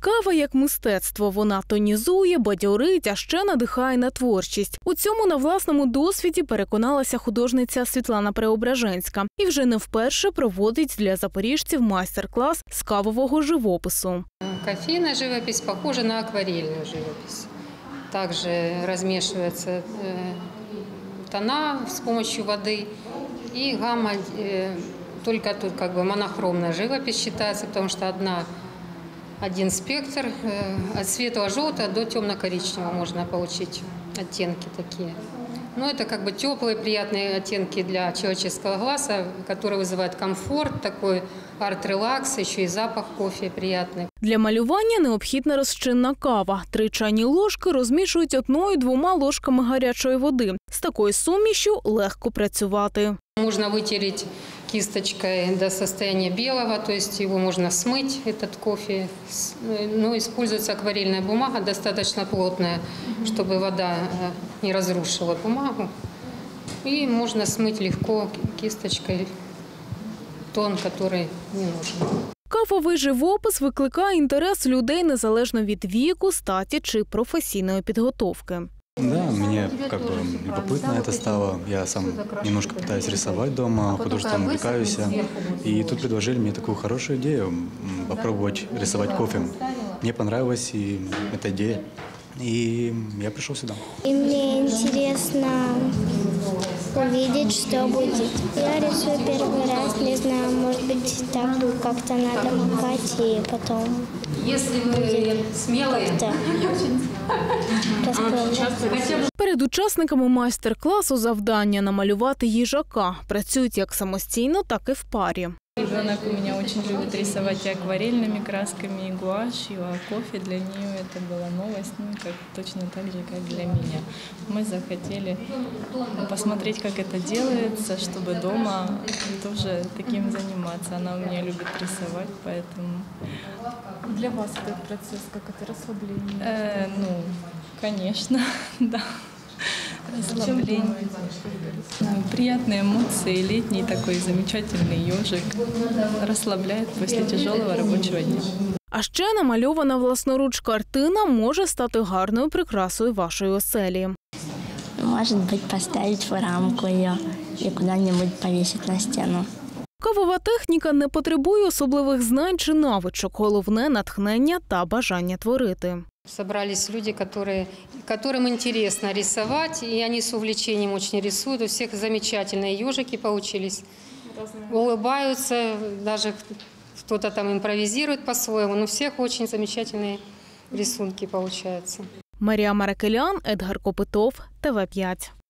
Кава як мистецтво. Вона тонізує, бадьорить, а ще надихає на творчість. У цьому на власному досвіді переконалася художниця Світлана Преображенська. І вже не вперше проводить для запоріжців майстер-клас з кавового живопису. Кофейная живопись похожа на акварельную живопись. Также размешиваются тона с помощью воды. И гамма, только тут как бы монохромная живопись считается, потому что один спектр от светло-желтого до темно-коричневого можно получить оттенки такие. Но это как бы теплые, приятные оттенки для человеческого глаза, которые вызывают комфорт, такой арт-релакс, еще и запах кофе приятный. Для малювання необхідна розчинна кава. 3 чайні ложки розмішують 1-2 ложками гарячої води. З такою сумішю легко працювати. Можно вытереть кисточкой до состояния белого, то есть его можно смыть, этот кофе. Но используется акварельная бумага, достаточно плотная, чтобы вода не разрушила бумагу. И можно смыть легко кисточкой тон, который не нужен. Кавовий живопис викликає інтерес людей незалежно від віку, статі чи професійної підготовки. Да, мне как бы любопытно это стало. Я сам немножко пытаюсь рисовать дома, художеством увлекаюсь. И тут предложили мне такую хорошую идею – попробовать рисовать кофе. Мне понравилась и эта идея, и я пришел сюда. И мне интересно увидеть, что будет. Я рисую первый раз, не знаю, может быть, так как-то надо макать и потом. Если вы смелые, Перед учасниками майстер-класу завдання намалювати їжака. Працюють як самостійно, так і в парі. Ребенок у меня очень любит рисовать и акварельными красками, и гуашью, а кофе для нее это была новость, точно так же, как для меня. Мы захотели посмотреть, как это делается, чтобы дома тоже таким заниматься. Она у меня любит рисовать, поэтому... Для вас этот процесс, как это расслабление? Конечно, да. Расслабление. Приятные эмоции, летний такой замечательный ежик. Расслабляет после тяжелого рабочего дня. А ще намальована власноруч картина може стати гарною прикрасою вашої оселі. Может быть, поставить в рамку ее и куда-нибудь повесить на стену. Кавова техніка не потребує особливих знань чи навичок. Головне – натхнення та бажання творити. Собрались люди, которым интересно рисовать, и они с увлечением очень рисуют. У всех замечательные ежики получились. Улыбаются, даже кто-то там импровизирует по-своему, но у всех очень замечательные рисунки получаются. Марія Маракелян, Едгар Копитов, ТВ5.